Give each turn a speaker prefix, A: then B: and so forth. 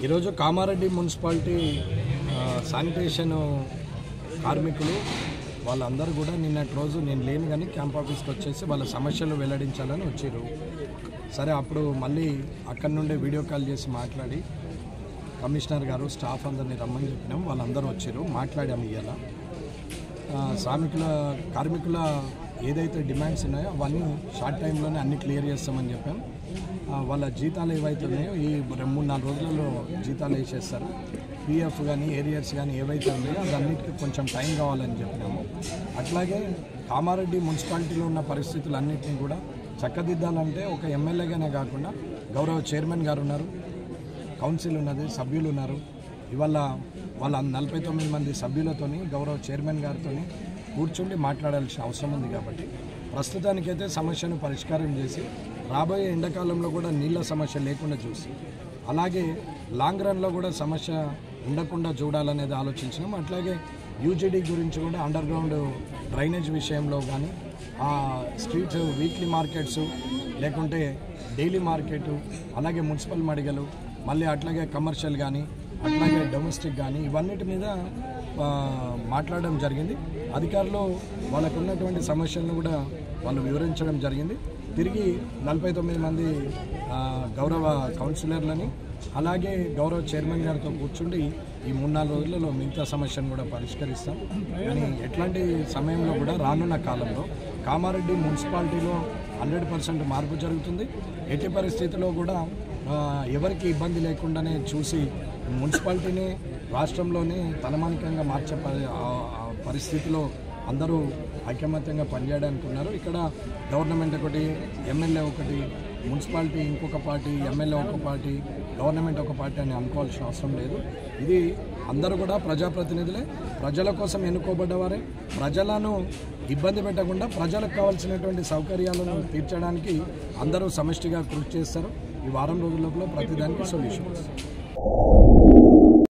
A: ఈరోజు Kamareddy municipality sanitation కార్మికులు వాళ్ళందరూ కూడా నిన్నటి రోజు నేను లేను కానీ క్యాంప్ ఆఫీస్కి వచ్చేసి వాళ్ళ సమస్యలు వెల్లడించాలని వచ్చారు. సరే అప్పుడు మళ్ళీ అక్కడి నుండే వీడియో కాల్ చేసి మాట్లాడి కమిషనర్ గారు స్టాఫ్ అందరినీ రమ్మని చెప్పినాం. వాళ్ళందరూ వచ్చారు, మాట్లాడాము. ఇవాళ కార్మికుల ఏదైతే డిమాండ్స్ ఉన్నాయో అవన్నీ షార్ట్ టైంలోనే అన్ని క్లియర్ చేస్తామని చెప్పాం. వాళ్ళ జీతాలు ఏవైతే ఉన్నాయో ఈ 3-4 రోజులలో జీతాలు వేసేస్తారు. పిఎఫ్ కానీ ఏరియర్స్ కానీ ఏవైతే ఉన్నాయో అన్నిటికీ కొంచెం టైం కావాలని చెప్పినాము. అట్లాగే కామారెడ్డి మున్సిపాలిటీలో ఉన్న పరిస్థితులన్నింటినీ కూడా చక్కదిద్దాలంటే ఒక ఎమ్మెల్యేగానే కాకుండా గౌరవ చైర్మన్ గారు ఉన్నారు, కౌన్సిల్ ఉన్నది, సభ్యులు ఉన్నారు. ఇవాళ వాళ్ళ 49 మంది సభ్యులతోని గౌరవ చైర్మన్ గారితో కూర్చుండి మాట్లాడాల్సిన అవసరం ఉంది. కాబట్టి ప్రస్తుతానికైతే సమస్యను పరిష్కారం చేసి రాబోయే ఎండాకాలంలో కూడా నీళ్ళ సమస్య లేకుండా చూసి అలాగే లాంగ్ రన్లో కూడా సమస్య ఉండకుండా చూడాలనేది ఆలోచించినాం. అట్లాగే యూజీడీ గురించి కూడా అండర్ గ్రౌండ్ డ్రైనేజ్ విషయంలో కానీ స్ట్రీట్స్ వీక్లీ మార్కెట్స్ లేకుంటే డైలీ మార్కెట్ అలాగే మున్సిపల్ మడిగలు మళ్ళీ అట్లాగే కమర్షియల్ కానీ అట్లాగే డొమెస్టిక్ కానీ ఇవన్నిటి మీద మాట్లాడడం జరిగింది. అధికారులు వాళ్ళకు ఉన్నటువంటి సమస్యలను కూడా వాళ్ళు వివరించడం జరిగింది. తిరిగి 49 మంది గౌరవ కౌన్సిలర్లని అలాగే గౌరవ చైర్మన్ గారితో కూర్చుండి ఈ 3-4 రోజులలో మిగతా సమస్యను కూడా పరిష్కరిస్తాం. కానీ ఎట్లాంటి సమయంలో కూడా రానున్న కాలంలో కామారెడ్డి మున్సిపాలిటీలో 100% మార్పు జరుగుతుంది. ఎట్టి పరిస్థితుల్లో కూడా ఎవరికి ఇబ్బంది లేకుండానే చూసి మున్సిపాలిటీని రాష్ట్రంలోనే తలమానికంగా మార్చే పరిస్థితిలో అందరూ ఐకమత్యంగా పనిచేయడానికి ఉన్నారు. ఇక్కడ గవర్నమెంట్ ఒకటి, ఎమ్మెల్యే ఒకటి, మున్సిపాలిటీ ఇంకొక పార్టీ, ఎమ్మెల్యే ఒక పార్టీ, గవర్నమెంట్ ఒక పార్టీ అని అనుకోవాల్సిన అవసరం లేదు. ఇది అందరూ కూడా ప్రజాప్రతినిధులే, ప్రజల కోసం ఎన్నుకోబడ్డవారే. ప్రజలను ఇబ్బంది పెట్టకుండా ప్రజలకు కావాల్సినటువంటి సౌకర్యాలను తీర్చడానికి అందరూ సమిష్టిగా కృషి చేస్తారు. ఈ వారం రోజుల లోపల ప్రతిదానికి సొల్యూషన్ వస్తుంది.